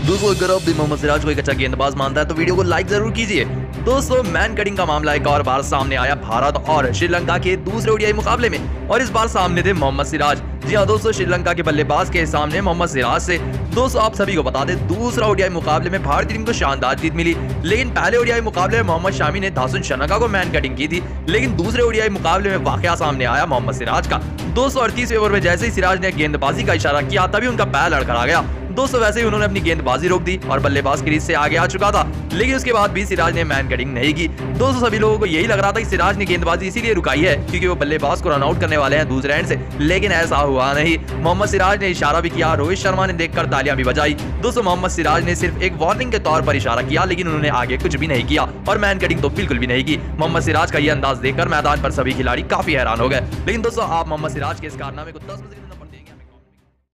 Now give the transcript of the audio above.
दोस्तों अगर आप भी मोहम्मद सिराज को एक अच्छा गेंदबाज मानता है तो वीडियो को लाइक जरूर कीजिए। दोस्तों मैन कटिंग का मामला एक और बार सामने आया भारत और श्रीलंका के दूसरे ओडीआई मुकाबले में, और इस बार सामने थे मोहम्मद सिराज। जी हाँ दोस्तों, श्रीलंका के बल्लेबाज के सामने मोहम्मद सिराज से दोस्तों आप सभी को बता दें दूसरा ओडीआई मुकाबले में भारतीय टीम को शानदार जीत मिली। लेकिन पहले ओडीआई मुकाबले में मोहम्मद शामी ने दासुन शनाका को मैन कटिंग की थी, लेकिन दूसरे ओडीआई मुकाबले में वाकया सामने आया मोहम्मद सिराज का। 238वें ओवर में जैसे ही सिराज ने गेंदबाजी का इशारा किया तभी उनका पैर लड़खड़ा गया। दोस्तों वैसे ही उन्होंने अपनी गेंदबाजी रोक दी और बल्लेबाज क्रीज से आगे आ चुका था, लेकिन उसके बाद भी सिराज ने मैन कटिंग नहीं की। दोस्तों सभी लोगों को यही लग रहा था कि सिराज ने गेंदबाजी इसीलिए रुकाई है क्योंकि वो बल्लेबाज को रन आउट करने वाले हैं दूसरे एंड से, लेकिन ऐसा हुआ नहीं। मोहम्मद सिराज ने इशारा भी किया, रोहित शर्मा ने देखकर तालियां भी बजाई। दोस्तों मोहम्मद सिराज ने सिर्फ एक वार्निंग के तौर पर इशारा किया, लेकिन उन्होंने आगे कुछ भी नहीं किया और मैन कटिंग तो बिल्कुल भी नहीं की। मोहम्मद सिराज का यह अंदाज देखकर मैदान पर सभी खिलाड़ी काफी हैरान हो गए। लेकिन दोस्तों आप मोहम्मद सिराज के इस कारनामे को 10